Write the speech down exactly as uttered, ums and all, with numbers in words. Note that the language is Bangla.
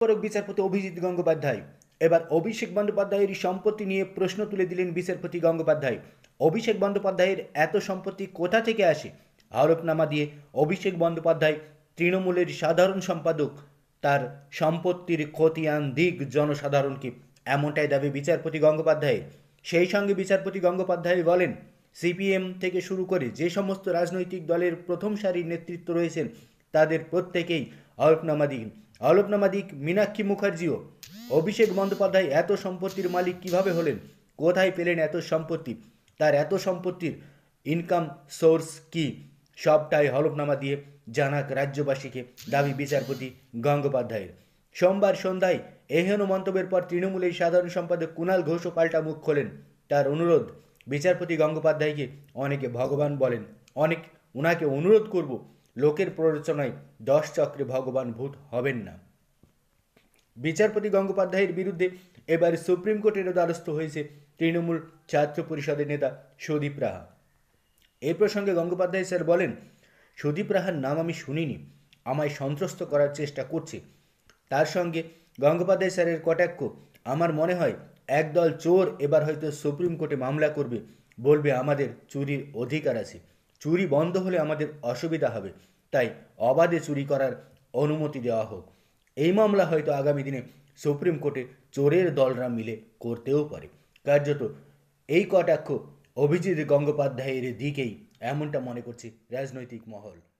পরক বিচারপতি অভিজিৎ গঙ্গোপাধ্যায়। এবার অভিষেক বন্দ্যোপাধ্যায়ের সম্পত্তি নিয়ে প্রশ্ন তুলে দিলেন বিচারপতি গঙ্গোপাধ্যায়। অভিষেক বন্দ্যোপাধ্যায়ের এত সম্পত্তি কোথা থেকে আসে? হলফনামা দিয়ে অভিষেক বন্দ্যোপাধ্যায় তৃণমূলের সাধারণ সম্পাদক, তার সম্পত্তির খতিয়ান দিক জনসাধারণকে, এমনটাই দাবি বিচারপতি গঙ্গোপাধ্যায়ের। সেই সঙ্গে বিচারপতি গঙ্গোপাধ্যায় বলেন, সিপিএম থেকে শুরু করে যে সমস্ত রাজনৈতিক দলের প্রথম সারির নেতৃত্ব রয়েছেন তাদের প্রত্যেকেই হলফনামা দিন। হলফনামা দিক মীনাক্ষী মুখার্জিও। অভিষেক বন্দ্যোপাধ্যায় এত সম্পত্তির মালিক কিভাবে হলেন? কোথায় পেলেন এত সম্পত্তি? তার এত সম্পত্তির ইনকাম সোর্স কি? সবটাই হলফনামা দিয়ে জানাক রাজ্যবাসীকে, দাবি বিচারপতি গঙ্গোপাধ্যায়ের। সোমবার সন্ধ্যায় এহেন মন্তব্যের পর তৃণমূলের সাধারণ সম্পাদক কুণাল ঘোষও পাল্টা মুখ খোলেন। তার অনুরোধ, বিচারপতি গঙ্গোপাধ্যায়কে অনেকে ভগবান বলেন, অনেক ওনাকে অনুরোধ করব, লোকের প্ররোচনায় দশ চক্রে ভগবান ভূত হবেন না। বিচারপতি গঙ্গোপাধ্যায়ের বিরুদ্ধে এবার সুপ্রিম কোর্টেরও দ্বারস্থ হয়েছে তৃণমূল ছাত্র পরিষদের নেতা সুদীপ রাহা। এই প্রসঙ্গে গঙ্গোপাধ্যায় স্যার বলেন, সুদীপ রাহার নাম আমি শুনিনি, আমায় সন্ত্রস্ত করার চেষ্টা করছে। তার সঙ্গে গঙ্গোপাধ্যায় স্যারের কটাক্ষ, আমার মনে হয় একদল চোর এবার হয়তো সুপ্রিম কোর্টে মামলা করবে, বলবে আমাদের চুরির অধিকার আছে, চুরি বন্ধ হলে আমাদের অসুবিধা হবে, তাই অবাধে চুরি করার অনুমতি দেওয়া হোক। এই মামলা হয়তো আগামী দিনে সুপ্রিম কোর্টে চোরের দলরা মিলে করতেও পারে। কার্যত এই কটাক্ষ অভিজিৎ গঙ্গোপাধ্যায়ের দিকেই, এমনটা মনে করছে রাজনৈতিক মহল।